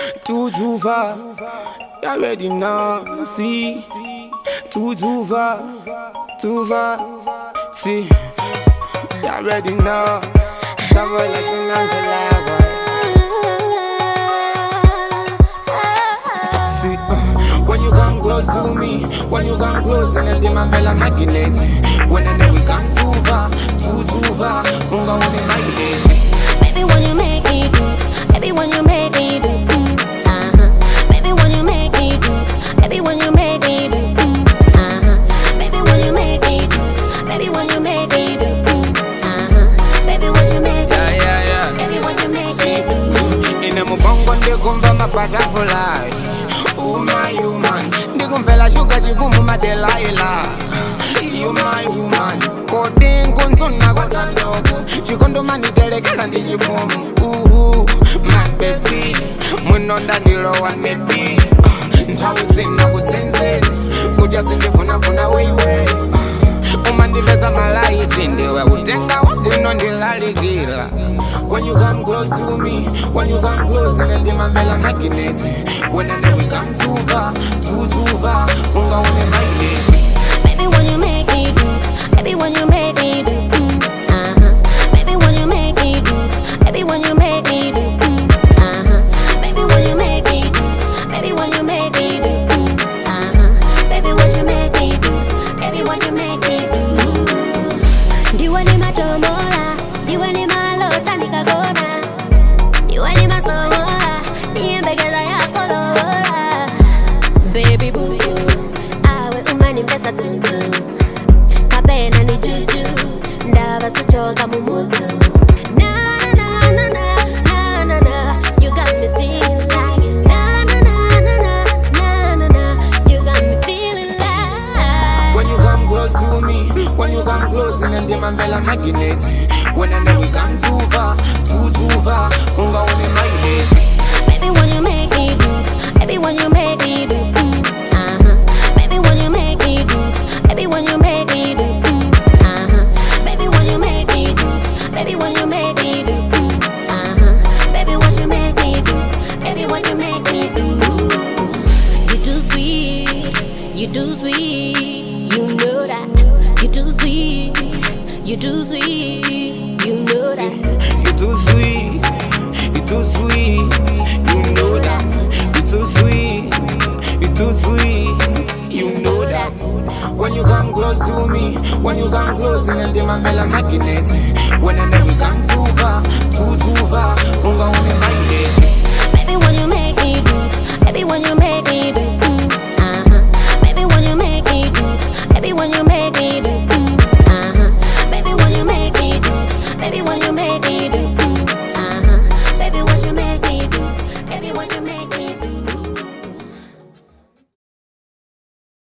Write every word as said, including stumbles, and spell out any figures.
Too too far, you already know. See, too too far, too far. See, you already know. Somewhere like an uncle. See, uh, when you come close to me, when you come close, and then my fella magnet. When I know we come too far, too too far, I'm going to my head. Baby, when you make me do, baby, when you make me do. Baby, when you make me do, mm, uh-huh. Baby, when you make me do, baby, when you make me do, mm, uh-huh. Baby, when you make me do, yeah, yeah, yeah. Baby, when you make me do. In a mubongo ndikumva mapata fulai. Oh my human, ndikumvela sugar chikumu madelaila. You my human, kodi nkunzuna kodandoko. Chikondo mani telekela ndichimumu. Ooh, my baby, munonda ndilowa maybe. Ntawuzina kusenzeni kudya sindifuna-funa weiwe umandiveza malaiti ndiwe utenga wabwino ndilalikila. When you come close to me, when you come close ndimamvela magineti. When I know we come too far, too too far, ungaone magineti. Baby, when you make me do, baby, when you make me do, mm, uh-huh. Baby, when you make me do, baby, when you make me do, mm, uh-huh. Baby, when you make me do, baby, when you make me do, mm, uh-huh. Baby, when you make me do, baby, when you make me do. Ndiwe ni matomola, ndiwe ni malota nikagona. Ndiwe ni masomola, niembegeza yako lola. Baby boo, awe umani mpesa tutu. Kapena ni juju, ndaba suchoka mumutu. Na na na na na na na, you got me singing, singing. Na na na na na na na na, you got me feeling like. When you come close to me, when you come close and then my fella magnet. When I know we come too far, too too far, ungaone my head. Baby, when you make me do, baby, when you make me do, mm, uh-huh. Baby, when you make me do, baby, when you make me do, mm, uh-huh. Baby, when you make me do, baby, when you make me do, mm, uh-huh. Baby, when you make me do, baby, when you make me do. You too sweet, you too sweet, you know that. You too sweet, you too sweet, you know that. You too sweet, you too sweet, you know that. You too sweet, you too sweet, you know that. When you come close to me, when you come close and then my fella magnet. When I know we come too far, too too far, ungaone my head. Baby, when you make me do, baby, when you make me do.